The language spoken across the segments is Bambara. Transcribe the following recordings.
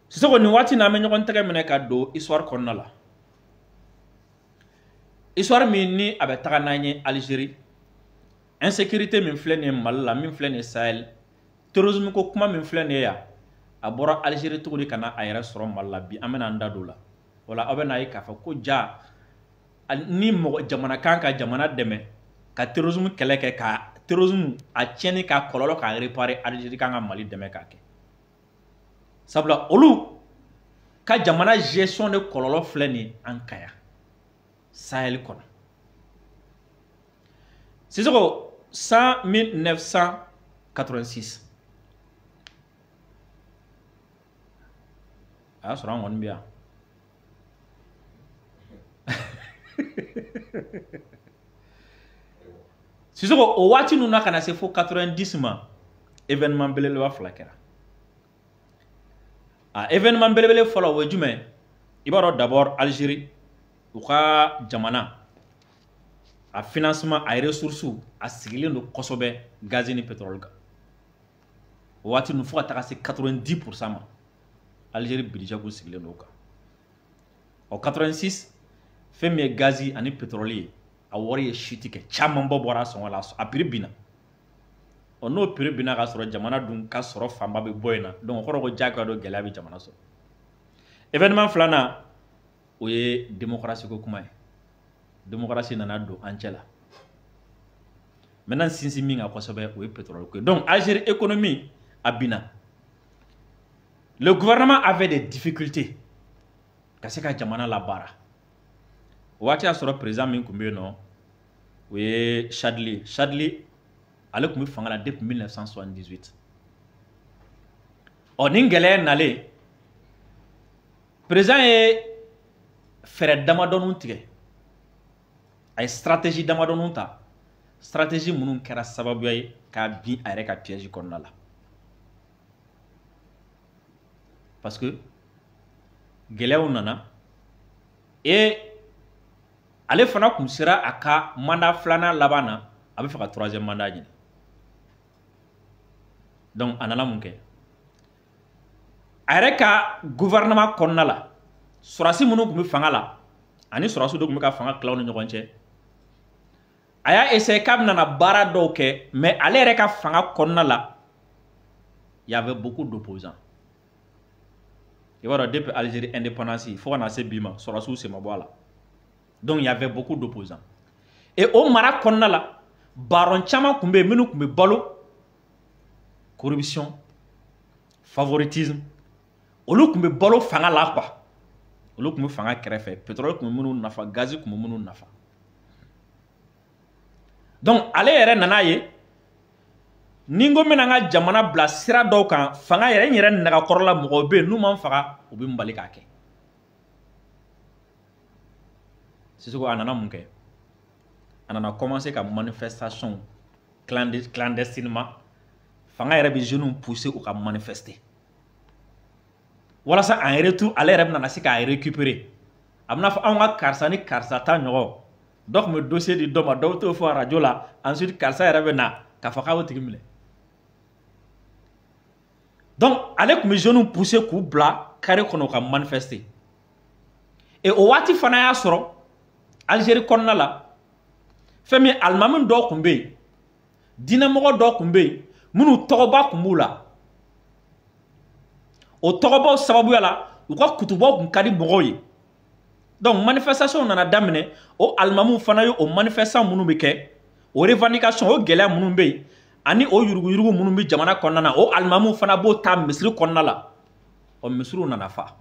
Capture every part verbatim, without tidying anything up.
C'est ce qu'on nous voit n'a meño kontre mena ka do histoire konna la histoire minni abe tagananye Algérie insécurité min flene mal la min flene Sahel terrorisme ko kuma min flene ya abora Algérie to di kana ayra soro mal la bi amena ndado la wala abena yi kafa ko ja ni mo jamana kanka jamana deme ka terrorisme keleke ka terrorisme a tieni ka kololo ka réparer Algérie kanga Mali deme ka ke sabla olu ka jamana gestion de kololo fleni ankaya Sahel kono c'est ça mille neuf cent quatre-vingt-six ah sera on bien c'est ça au wati nous na kana se fo quatre-vingt-dix ma événement belele wa flakera ah événement belele folo wo jume ibaro d'abord Algérie ou ka jamana a financement a ressources a sigilen do kosobe gaz ni pétrole ga wati nous faut attaquer quatre-vingt-dix pour cent ma Algérie budget ko sigilen do ka en quatre-vingt-six femme gazi ani pétrolier a wari chute ke chama mbo bora son wala a prix bina ono prix bina ga soro jamana dun ka soro famba be boyna donc ko ko jaga do gela bi jamana so événement flana oye démocratie ko kuma démocratie nana do ancela maintenant sinsi minga ko sobe oye pétrole ko donc Algérie économie abina le gouvernement avait des difficultés kasi ka jamana la bara wati a soro président min kumbe no oye Chadli Chadli ale kumbe fangala depuis mille neuf cent soixante-dix-huit on ingele nale président est fere damadonu tigɛ ay stratégie damadonu ta stratégie munun kɛra sababu ye ka bin a yɛrɛ ka piège kɔnɔna la parce que gɛlɛyaw nana et ale fana kun sera a ka mandat filanan laban na a bɛ fɛ ka troisième mandat ɲini donc a nana mun kɛ a yɛrɛ ka gouvernement kɔnɔna la surasi minnu tun bɛ fanga la ani surasi dɔ tun bɛ ka fanga tilaw ni ɲɔgɔn cɛ a y'a essayé k'a bɛna baara dɔw kɛ mais ale yɛrɛ ka fanga kɔnɔna la il y avait beaucoup d'opposants i b'a dɔn depuis Algérie indépendance fo ka na se bi ma surasiw sen ma bɔ a la donc il y avait beaucoup d'opposants et o mara kɔnɔna la baron caman tun bɛ yen minnu tun bɛ balo corruption favoritisme olu tun bɛ balo fanga la quoi olu tun bɛ fanga kɛrɛfɛ pétrole tun bɛ minnu nafa gaz tun bɛ minnu nafa donc ale yɛrɛ nana ye ni n ko n bɛna n ka jamana bila sira dɔw kan fanga yɛrɛ n yɛrɛ nagakɔrɔla mɔgɔw bɛ yen n'u ma n faga u bɛ n bali k'a kɛ Sissoko a nana mun kɛ a nana commencer ka manifestation clandestinement fanga yɛrɛ bɛ jeunes pousser u ka manifester walasa en retour ale yɛrɛ bɛna se k'a récupérer a bɛna fɔ anw ka karisa ni karisa ta ɲɔgɔn dɔ tun bɛ dossier di dɔ ma dɔw t'o fɔ radio la ensuite karisa yɛrɛ bɛ na k'a fɔ k'a y'o tigi minɛ donc ale tun bɛ jeunes pousser k'u bila carré kɔnɔ ka manifester et o waati fana y'a sɔrɔ Algérie kɔnɔna la fɛn min alimami dɔw tun bɛ yen diinɛmɔgɔ dɔw tun bɛ yen minnu tɔgɔba tun b'u la o tɔgɔbaw sababuya la u ka kutubaw tun ka di mɔgɔw ye donc manifestation nana daminɛ o alimamiw fana ye o manifestation minnu bɛ kɛ o revendication o gɛlɛya minnu bɛ yen ani o yuruguyurugu minnu bɛ jamana kɔnɔna na o alimamiw fana b'o ta misiri kɔnɔna la o misiriw nana fa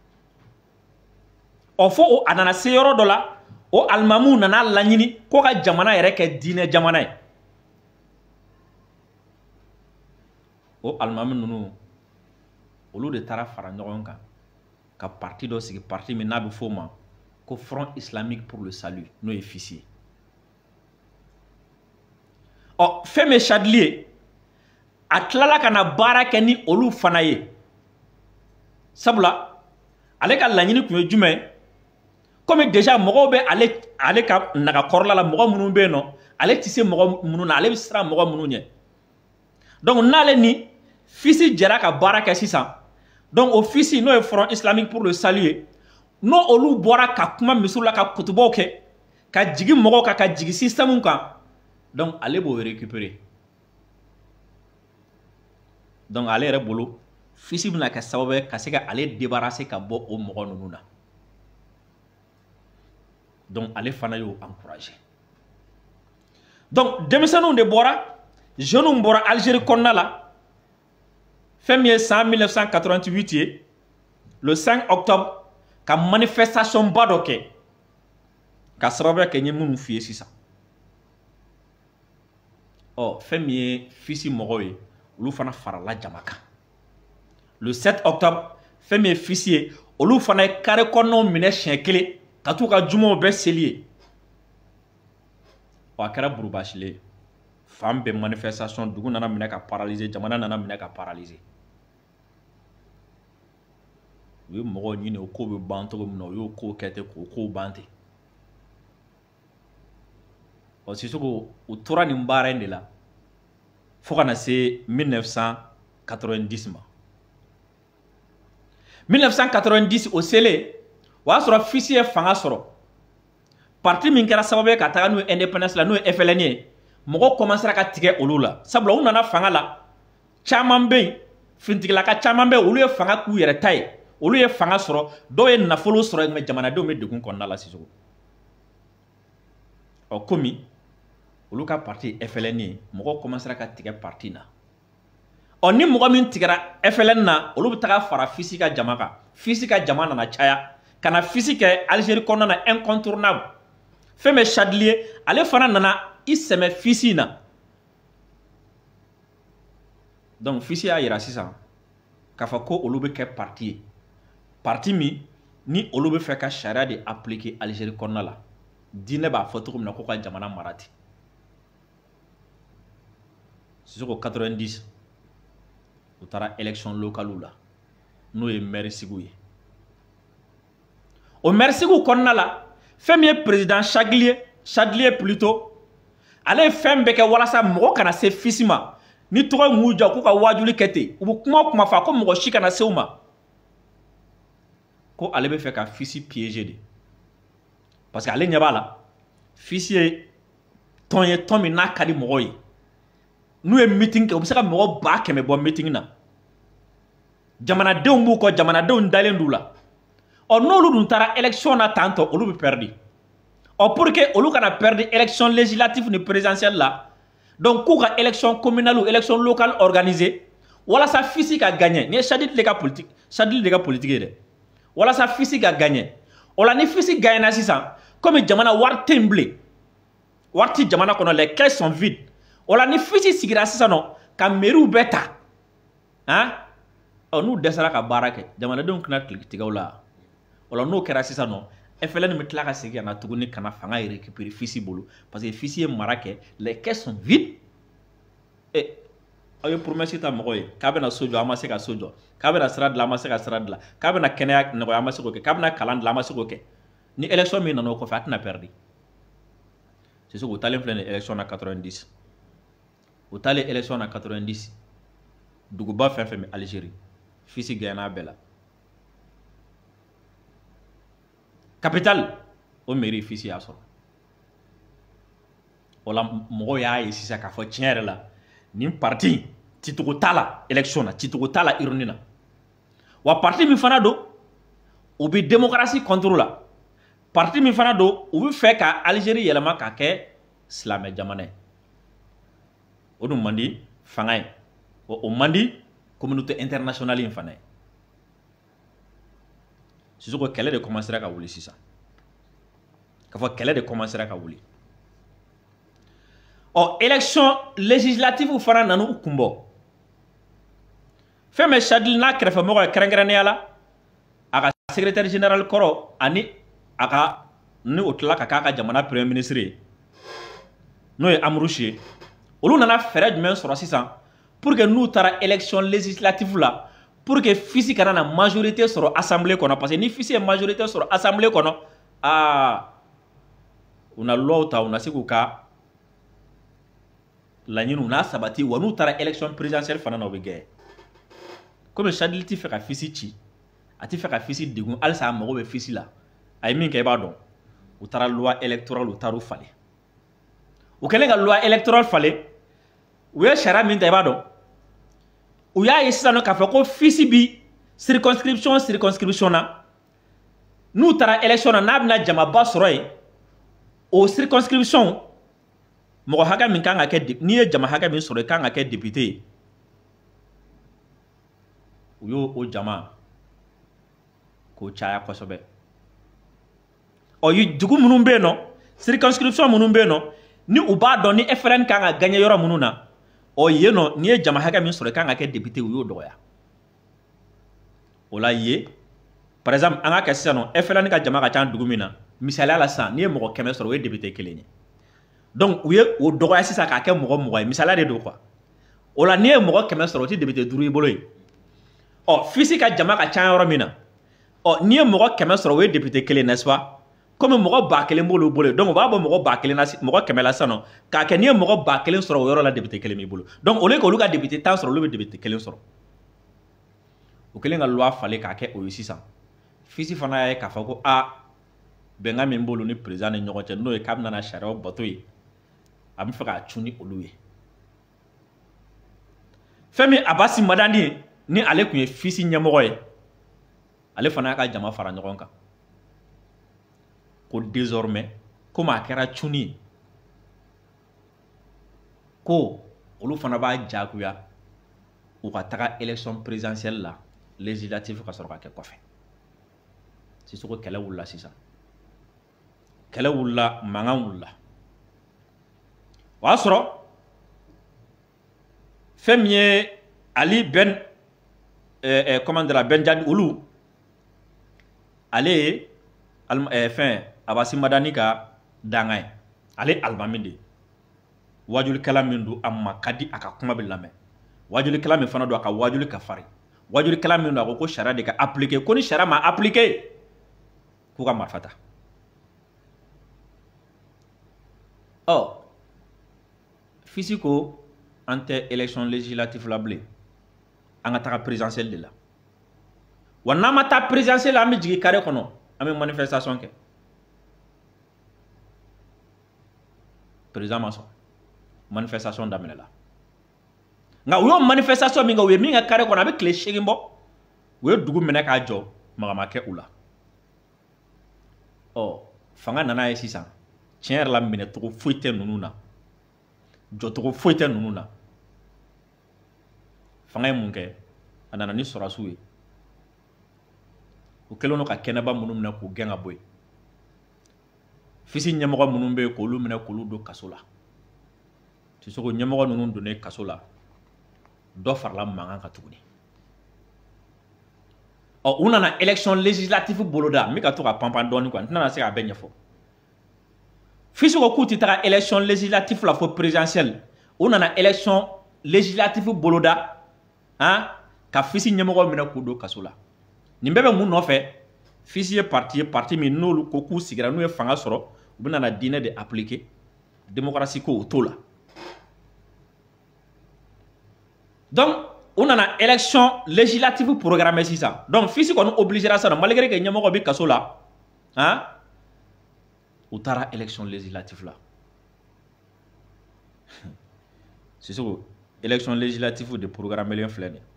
ɔ fo o a nana se yɔrɔ dɔ la o alimamiw nana laɲini ko ka jamana yɛrɛ kɛ diinɛ jamana ye o alimami ninnu olu de taara fara ɲɔgɔn kan ka parti dɔ sigi parti min n'a bɛ f'o ma ko Front Islamique pour le Salut n'o ye F I S ye ɔ fɛn min ye Chadli ye a tilala ka na baara kɛ ni olu fana ye sabula ale ka laɲini tun ye jumɛn ye comme déjà mɔgɔw bɛ ale ale ka nagakɔrɔla la mɔgɔ minnu bɛ yen nɔ ale tɛ se mɔgɔ minnu na ale bɛ siran mɔgɔ minnu ɲɛ donc n'ale ni F I S jɛra ka baara kɛ sisan Donc au fisi n'o ye Front Islamique pour le Salut n'o olu bɔra ka kuma misiw la ka kutubaw kɛ ka jigi mɔgɔw kan ka jigi système kan donc ale b'o récupérer donc ale yɛrɛ bolo fisi bɛna kɛ sababu ye ka se ka ale débarrasser ka bɔ o mɔgɔ ninnu na donc ale fana y'o encourager donc denmisɛnninw de bɔra jeunes bɔra Algérie kɔnɔna la fɛn min ye san mille neuf cent quatre-vingt-huit ye le cinq octobre ka manifestation ba dɔ kɛ ka sababu kɛ n ye minnu f'i ye sisan ɔ fɛn min ye fisi mɔgɔw ye olu fana farala jama kan le sept octobre fɛn min ye fisi ye olu fana ye carré kɔnɔnaw minɛ siɲɛ kelen ka t'u ka jumaw bɛɛ seli ye ɔ a kɛra burubasile ye fan bɛɛ manifestation dugu nana minɛ ka paralyser jamana nana minɛ ka paralyser u ye mɔgɔw ɲini o ko bɛ ban cogo min na u y'o ko kɛ ten k'o kow ban ten ɔ Sisoko u tora nin baara in de la fo ka na se mille neuf cent quatre-vingt-dix ma mille neuf cent quatre-vingt-dix o selen o y'a sɔrɔ fisi ye fanga sɔrɔ parti min kɛra sababu ye ka taga n'o ye indépendance la n'o ye F L N ye mɔgɔw commencera ka tigɛ olu la sabula u nana fanga la caman bɛ yen fintigilaka caman bɛ yen olu ye fanga k'u yɛrɛ ta ye olu ye fanga sɔrɔ dɔw ye nafolo sɔrɔ mais jamanadenw bɛ degun kɔnɔna la Sisoko ɔ komi olu ka parti F L N ye mɔgɔw commencera ka tigɛ parti na ɔ ni mɔgɔ min tigɛra F L N na olu bɛ taga fara fisi ka jama kan fisi ka jama nana caya ka na fisi kɛ Algérie kɔnɔna na incontournable fɛn bɛ Chadli ye ale fana nana i sɛmɛ fisi na donc fisi y'a yira sisan k'a fɔ ko olu bɛ kɛ parti ye parti min ni olu bɛ fɛ ka sariya de appliquer Algérie kɔnɔna la diinɛ b'a fɔ cogo min na ko ka jamana mara ten Sisoko quatre-vingt-dix u taara élection locale la n'o ye maire sigiw ye o maire sigiw kɔnɔna la fɛn min ye président Chadli ye Chadli ye plutôt ale ye fɛn bɛɛ kɛ walasa mɔgɔ kana se fisi ma ni tɔgɔ m'u jɔ k'u ka wajuli kɛ ten u bɛ kuma o kuma fɔ ko mɔgɔ si kana se u ma ko ale bɛ fɛ ka fisi piéger de parce que ale ɲɛ b'a la fisi ye tɔn ye tɔn min n'a ka di mɔgɔw ye n'u ye meeting kɛ u bɛ se ka mɔgɔ ba kɛmɛ bɔ meeting na jamanadenw b'u kɔ jamanadenw dalen d'u la ɔ n'olu dun taara élection na tantɔ olu bɛ perdre ɔ pour que olu kana perdre élection législative ni présidentielle la donc k'u ka élection communale ou élection locale organisée walasa fisi ka gagner ni ye Chadli de ka politique Chadli de ka politique ye dɛ walasa fisi ka gagner o la ni fisi gagner na sisan comme jamana wari tɛ yen bilen wari ti jamana kɔnɔ les caisses sont vides o la ni fisi sigira sisan nɔ ka mairies bɛɛ ta han ɔ n'u dɛsɛra ka baara kɛ jamanadenw tɛna tigɛ o la o la n'o kɛra sisan nɔ F L N bɛ tila ka segin ka na tuguni ka na fanga récupérer fisi bolo parce que fisi ye mara kɛ les caisses sont vides e aw ye promesse ta mɔgɔw ye k'a bɛna so jɔ a ma se ka so jɔ k'a bɛna sira dilan a ma se ka sira dilan k'a bɛna kɛnɛya nɔgɔya a ma se k'o kɛ k'a bɛna kalan dilan a ma se k'o kɛ ni élection min nana o kɔfɛ a tɛna perdre Sisoko u taalen filɛ nin ye élection na quatre-vingt-dix u taalen élection na quatre-vingt-dix duguba fɛn fɛn bɛ Algérie fisi gagné a bɛɛ la capitale o mairie fisi y'a sɔrɔ o la mɔgɔw y'a ye sisan k'a fɔ tiɲɛ yɛrɛ la nin parti cicogo t'a la élection na cicogo t'a la urne na wa parti min fana don u bɛ démocratie contre la parti min fana don u bɛ fɛ ka Algérie yɛlɛma ka kɛ silamɛ jamana ye o dun man di fanga ye o man di communauté internationale in fana ye Sisoko kɛlɛ de commencera ka wuli sisan k'a fɔ kɛlɛ de commencera ka wuli ɔ élection législative fana nana u kun bɔ fɛn bɛ Chadli n'a kɛrɛfɛmɔgɔ ye kɛrɛnkɛrɛnnenya la a ka secrétaire général kɔrɔ ani a ka ni o tilala ka k'a ka jamana premier ministre ye n'o ye Amrouche ye olu nana fɛɛrɛ jumɛn sɔrɔ sisan pour que n'u taara élection législative la pour que fisi kana na majorité sɔrɔ assemblée kɔnɔ parce que ni fisi ye majorité sɔrɔ assemblée kɔnɔ aa u na loi ta u na se k'u ka laɲiniw n'a sabati wa n'u taara élection présidentielle fana na u bɛ gagner comme Chadli ti fait ka fisi ci a ti fait ka fisi degun alsa mago be fisi la ay min ke ba don u tara loi électorale u taru fale u kele ka loi électorale fale u ye charia min ta ba don u y'a ye sisan k'a fɔ ko fisi bi circonscription circonscription na n'u taara élection na n'a bɛna jamaba sɔrɔ yen o circonscription mɔgɔ hakɛ min kan ka kɛ n'i ye jama hakɛ min sɔrɔ i kan ka kɛ député ye u y'o o jama k'o caya kosɛbɛ ɔ yi dugu minnu bɛ yen nɔ circonscription minnu bɛ yen nɔ ni u b'a dɔn ni F L N kan ka gagner yɔrɔ minnu na ɔ yen nɔ n'i ye jama hakɛ min sɔrɔ i kan ka kɛ député u y'o dɔgɔya o la ye par exemple an ka kɛ sisan nɔ F L N ka jama ka ca dugu min na misaliya la sisan n'i ye mɔgɔ kɛmɛ sɔrɔ o ye député kelen ye donc u ye o dɔgɔya sisan k'a kɛ mɔgɔ mɔgɔ ye misaliya de don quoi o la n'i ye mɔgɔ kɛmɛ sɔrɔ o tɛ député duuru i bolo ye ɔ fisi ka jama ka ca yɔrɔ min na ɔ n'i ye mɔgɔ kɛmɛ sɔrɔ o ye député kelen n'est-ce pas comme mɔgɔ ba kelen b'olu bolo donc u b'a bɔ mɔgɔ ba kelen na mɔgɔ kɛmɛ la sisan nɔ k'a kɛ n'i ye mɔgɔ ba kelen sɔrɔ o yɔrɔ la député kelen b'i bolo donc au lieu k'olu ka député tan sɔrɔ olu bɛ député kelen sɔrɔ o kelen ka loi falen k'a kɛ o ye sisan fisi fana y'a ye k'a fɔ ko a bɛnkan min b'olu ni président ni ɲɔgɔn cɛ n'o ye k'a bɛ nana sariyaw bato ye a bɛ fɛ k'a cun ni olu ye fɛn min Abasi Madani ni ale tun ye fisi ɲɛmɔgɔ ye ale fana y'a ka jama fara ɲɔgɔn kan ko désormais komi a kɛra cunni ye ko olu fana b'a jagoya u ka taga élection présidentielle la législative ka sɔrɔ ka kɛ kɔfɛ Sisoko kɛlɛ wulila sisan kɛlɛ wulila mankan wulila o y'a sɔrɔ fɛn min ye Ali Ben eh, comment dire Benjadi olu ale ye eh, fɛn Abasi Madani ka danga ye ale alimami de wajulikɛla min don a ma ka di a ka kuma bɛ lamɛn wajulikɛla min fana don a ka wajuli ka farin wajulikɛla min don a ko ko sariya de ka appliquer ko ni sariya ma appliquer k'u ka marifa ta ɔ fisi ko an tɛ élection législative la bilen an ka taga présidentielle de la wa n'an ma taa présidentielle la an bɛ jigin carré kɔnɔ an bɛ manifestation kɛ président ma sɔn manifestation daminɛla nka u y'o manifestation min kɛ u ye min kɛ carré kɔnɔ a bɛ tile seegin bɔ u ye dugu minɛ k'a jɔ maga ma kɛ u la ɔ fanga nana ye sisan tiɲɛ yɛrɛ la minɛcogo foyi tɛ ninnu na jɔcogo foyi tɛ ninnu na fanga ye mun kɛ a nana ni sɔrɔdasiw ye u kɛlen don ka kɛnɛba minnu minɛ k'u gɛn ka bɔ yen fisi ɲɛmɔgɔ minnu bɛ yen k'olu minɛ k'olu don kaso la Sisoko ɲɛmɔgɔ ninnu donnen kaso la dɔ farala mankan kan tuguni ɔ u nana élection législative boloda n bɛ ka to ka panpan dɔɔnin quoi n tɛna se k'a bɛɛ ɲɛfɔ fisi ko k'u tɛ taga élection législative la fo présidentielle u nana élection législative boloda han ka fisi ɲɛmɔgɔ minɛ k'u don kaso la nin bɛɛ bɛ mun nɔfɛ fisi ye parti ye parti min n'olu ko k'u sigira n'u ye fanga sɔrɔ u bɛ nana diinɛ de appliquer démocratie ko o t'o la donc u nana élection législative programmée sisan donc fisi kɔni obligera sisan malgré que ɲɛmɔgɔ bɛ kaso la han u taara élection législative la Sisoko élection législative de programme len filɛ nin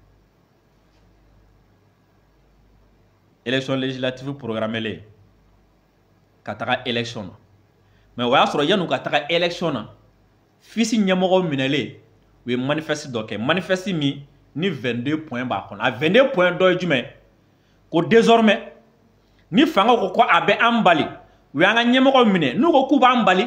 élection législative programme len ka taga élection na mais o y'a sɔrɔ yan'u ka taga élection na fisi ɲɛmɔgɔ minɛlen u ye manifeste dɔ kɛ manifeste min ni vingt-deux points b'a kɔnɔ a vingt-deux points dɔ ye jumɛn ko désormais ni fanga ko ko a bɛ an bali u y'an ka ɲɛmɔgɔ minɛ n'u ko k'u b'an bali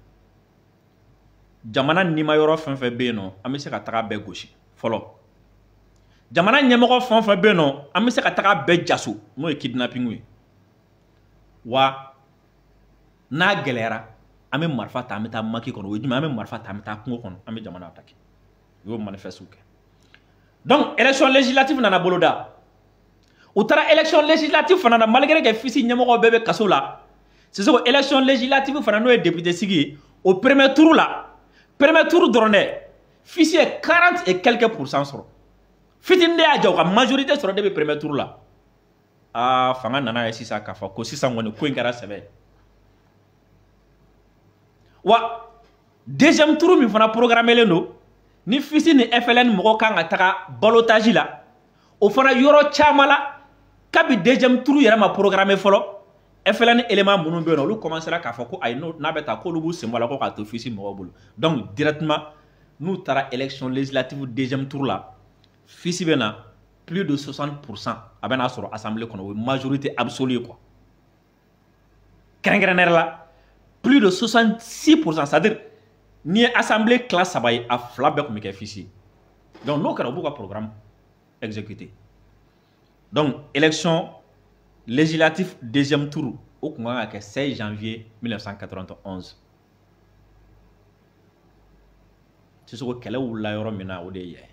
jamana nima yɔrɔ fɛn fɛn bɛ yen nɔ an bɛ se ka taga bɛɛ gosi fɔlɔ jamana ɲɛmɔgɔ fɛn fɛn bɛ yen nɔ an bɛ se ka taga bɛɛ jaso n'o ye kidnapping ye wa n'a gɛlɛyara an bɛ marifa ta an bɛ taa maki kɔnɔ o ye jumɛn an bɛ marifa ta an bɛ taa kungo kɔnɔ an bɛ jamana attaquer u y'o manifeste kɛ donc élection législative nana boloda u taara élection législative fana na malgré que fisi ɲɛmɔgɔ bɛɛ bɛ kaso la Sisoko élection législative fana n'o ye député sigi ye au premier tour la premier tour dɔrɔn dɛ fisi ye quarante et quelques pourcent sɔrɔ fitinde a jaw ka majorité sɔrɔ de be premier tour la ah fanga nana ye sisan k'a fɔ ko sisan kɔni ko in kɛra sɛbɛ wa deuxième tour min fana programmelen don ni fisi ni F L N mɔgɔ kan ka taga balotage la o fana yɔrɔ caman la kabi deuxième tour yɛrɛ ma programme fɔlɔ F L N élément minnu bɛ yen olu commencera k'a fɔ ko ayi n'a bɛ taa k'olu b'u sen bɔ a la ko k'a to fisi mɔgɔw bolo donc directement n'u taara élection législative deuxième tour la fisi bɛ na plus de soixante pour cent a bɛ n'a sɔrɔ assemblée kɔnɔ o ye majorité absolue quoi kɛrɛnkɛrɛnnɛrɛ la plus de soixante-six pour cent c'est-à-dire ni ye assemblée tila saba ye a fila bɛɛ tun bɛ kɛ fisi ye donc n'o kɛra u b'u ka programme exécuté donc élection législative deuxième tour o tun kan ka kɛ seize janvier mille neuf cent quatre-vingt-onze Sisoko kɛlɛ wulila yɔrɔ min na o de ye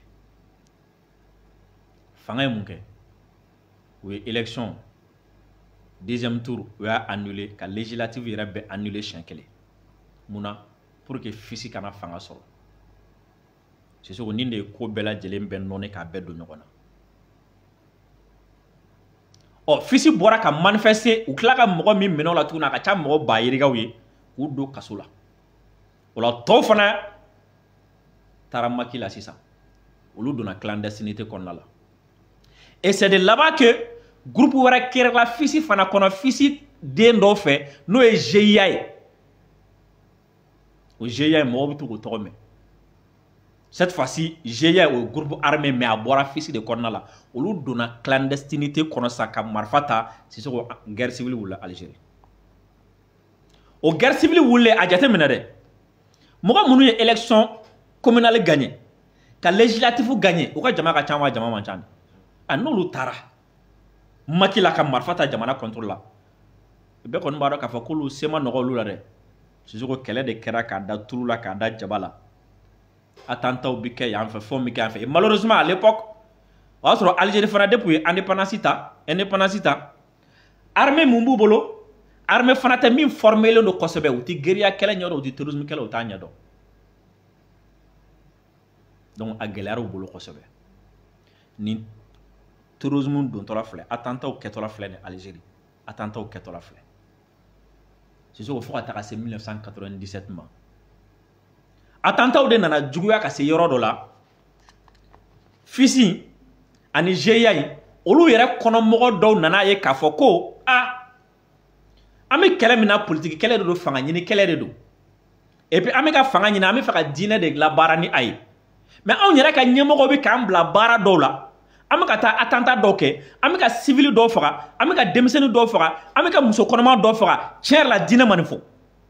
fanga ye mun kɛ o ye élection deuxième tour o y'a annulé ka législative yɛrɛ bɛɛ annulé siɲɛ kelen mun na pour que fisi kana fanga sɔrɔ Sisoko nin de ye ko bɛɛ lajɛlen bɛɛ nɔni k'a bɛɛ don ɲɔgɔn na ɔ fisi bɔra ka manifester u tila ka mɔgɔ min minɛ o la tuguni a ka ca mɔgɔ ba yirikaw ye k'u don kaso la o la tɔw fana taara maki la sisan olu donna clandestinité kɔnɔna la et c'est de là-bas que groupe wɛrɛ kɛrɛla fisi fana kɔnɔ fisi den dɔw fɛ n'o ye G I A ye o G I A ye mɔgɔw bɛ to k'o tɔgɔ mɛn cette fois-ci G I A o groupe armé mais a bɔra fisi de kɔnɔna la olu donna clandestinité kɔnɔ sa ka marifa ta Sisoko guerre civile wulila Algérie o guerre civile wulilen a jate minɛ dɛ mɔgɔ minnu ye élection communale gagné ka législative gagné u ka jama ka ca wa jama man ca a n'olu taara maki la ka marifa ta jamana contrôle la bɛɛ kɔni b'a dɔn k'a fɔ k'olu se ma nɔgɔ olu la dɛ Sisoko kɛlɛ de kɛra k'a da tulu la k'a da jaba la attentats bi kɛ yan fɛ fɛnw bi kɛ yan fɛ et malheureusement à l'époque o y'a sɔrɔ Algérie fana depuis indépendance ta indépendance ta armée mun b'u bolo armée fana tɛ min formelen don kosɛbɛ u tɛ guérilla kɛlɛ ɲɛdɔn u tɛ terrorisme kɛlɛ u t'a ɲɛdɔn donc a gɛlɛyara u bolo kosɛbɛ ni terrorisme dontɔla filɛ attentats kɛtɔla filɛ ni Algérie attentats kɛtɔla filɛ Sisoko fo ka taga se mille neuf cent quatre-vingt-dix-sept ma attentats de nana juguya ka se yɔrɔ dɔ la fisi ani G I A yi olu yɛrɛ kɔnɔmɔgɔ dɔw nana ye k'a fɔ ko a an bɛ kɛlɛ min na politique kɛlɛ de don fanga ɲini kɛlɛ de don et puis an bɛ ka fanga ɲini an bɛ fɛ ka diinɛ de labaara ni a ye mais anw yɛrɛ ka ɲɛmɔgɔw bɛ k'an bila baara dɔw la an bɛ ka taa attentat dɔw kɛ an bɛ ka civil dɔw faga an bɛ ka denmisɛnnin dɔw faga an bɛ ka muso kɔnɔma dɔw faga tiɲɛ yɛrɛ la diinɛ ma nin fɔ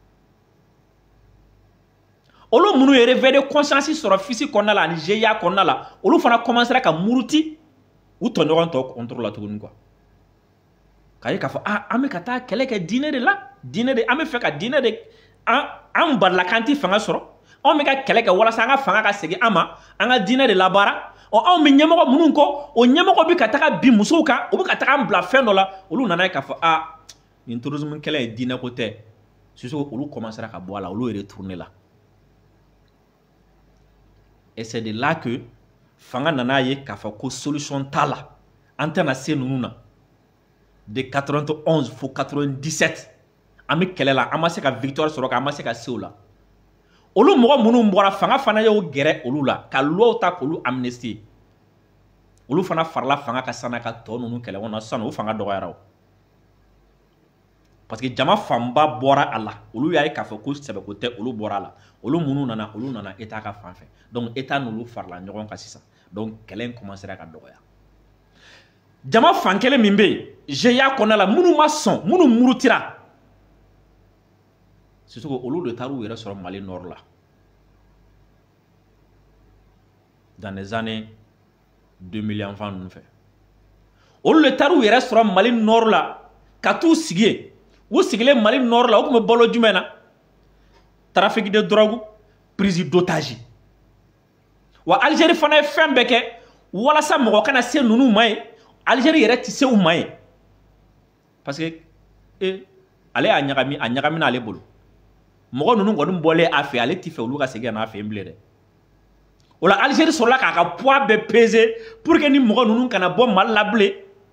olu minnu ye réveil de conscience sɔrɔ fisi kɔnɔna la ani G I A kɔnɔna la olu fana commencera ka muruti u tɔɲɔgɔn tɔw contrôle la tuguni quoi k'a ye k'a fɔ ah an bɛ ka taa kɛlɛ kɛ diinɛ de la diinɛ de an bɛ fɛ ka diinɛ de an an balila k'an ti fanga sɔrɔ anw bɛ ka kɛlɛ kɛ walasa an ka fanga ka segin an ma an ka diinɛ de labaara ɔ anw bɛ ɲɛmɔgɔ minnu kɔ o ɲɛmɔgɔ bɛ ka taga bin musow kan u bɛ ka taga an bila fɛn dɔ la olu nana ye k'a fɔ ah nin terrorisme kɛlɛ ye diinɛ ko tɛ Sisoko olu commencera ka bɔ a la olu yɛrɛ retourner la et c'est de là que fanga nana ye k'a fɔ ko solution t'a la an tɛna se ninnu na de quatre-vingt-onze fo quatre-vingt-dix-sept an bɛ kɛlɛ la an ma se ka victoire sɔrɔ k'an ma se ka se o la olu mɔgɔ minnu bɔra fanga fana y'o gɛrɛ olu la ka loi ta k'olu amnistie olu fana farala fanga ka sanna ka tɔ ninnu kɛlɛ kɔnɔ sisan o fanga dɔgɔyara o parce que jama fanba bɔra a la olu y'a ye k'a fɔ ko sɛbɛko tɛ olu bɔra a la olu minnu nana olu nana état ka fan fɛ donc état n'olu farala ɲɔgɔn kan sisan donc kɛlɛ in commencera ka dɔgɔya jama fan kelen min bɛ yen G I A kɔnɔna la minnu ma sɔn minnu murutira Sisoko olu de taar'u yɛrɛ sɔrɔ Mali nord la dans les années deux mille yanfan ninnu fɛ olu de taar'u yɛrɛ sɔrɔ Mali nord la ka t'u sigi yen u sigilen Mali nord la u tun bɛ balo jumɛn na trafic de drogue prise d'otage wa Algérie fana ye fɛn bɛɛ kɛ walasa mɔgɔ kana se ninnu ma ye Algérie yɛrɛ tɛ se u ma ye parce que e ale y'a ɲagami a ɲagamina ale bolo mɔgɔ ninnu kɔni bɔlen a fɛ ale tɛ fɛ olu ka segin ka n'a fɛ yen bilen dɛ o la Algérie sɔrɔla k'a ka poids bɛɛ peser pour que ni mɔgɔ ninnu kana bɔ Mali la bilen.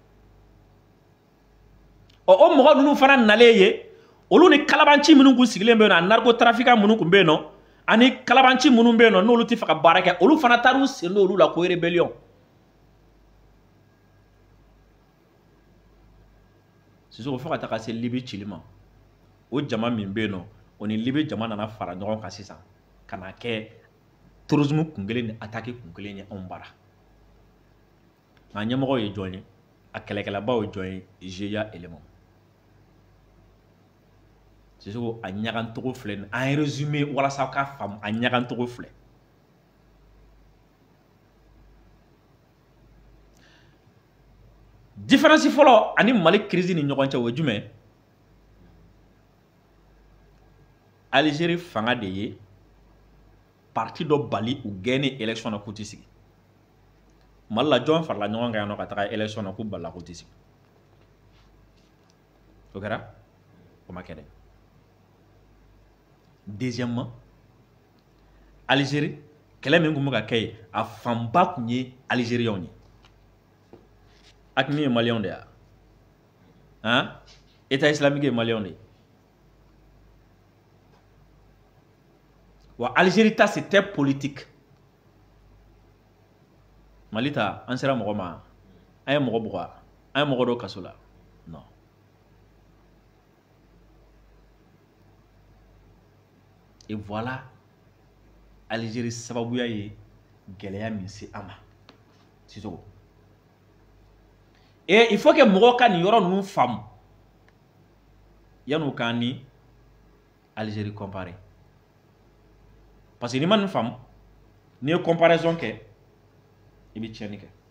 Ɔ o mɔgɔ ninnu fana nalen ye olu ni kalabanci minnu kun sigilen bɛ yen nɔ, a narcotrafiquant minnu kun bɛ yen nɔ, ani kalabanci minnu bɛ yen nɔ n'olu tɛ fɛ ka baara kɛ, olu fana taar'u sen don olu la ko rébellion. Sisoko fo ka taga se Libi cili ma, o jama min bɛ yen nɔ, o ni Libi jama nana fara ɲɔgɔn kan sisan ka na kɛ terrorisme kun kelen ni attaque kun kelen ye anw bara. Nka ɲɛmɔgɔ ye jɔn ye? A kɛlɛkɛlabaw ye jɔn ye? G I A élément. Sisoko a ɲagantogo filɛ nin, an résumé walasa k'a faamu, a ɲagantogo filɛ. Différence fɔlɔ ani Mali crise ni ɲɔgɔn cɛ o ye jumɛn? Algérie fanga de ye parti dɔ bali u gagné élection na k'u tɛ sigi. Mali la jɔn farala ɲɔgɔn kan yan nɔ ka taga élection na k'u balila k'u tɛ sigi. O kɛra? O ma kɛ dɛ. Deuxièmement, Algérie kɛlɛ min kun bɛ ka kɛ yen a fanba kun ye Algériens ye. Hakili ye Maliens de ye? Hein? État islamique ye Maliens de ye. Wa Algérie ta c'était politique. Mali ta an sera mɔgɔ ma, an ye mɔgɔ bugɔ, an ye mɔgɔ dɔ kaso la. Non. Et voilà Algérie sababuya ye gɛlɛya min se an ma. Sisoko. Et il faut que mɔgɔ ka nin yɔrɔ ninnu faamu yan'u k'an ni Algérie comparer. Parce que n'i ma nin faamu, n'i ye comparaison kɛ, i bɛ tiɲɛni kɛ.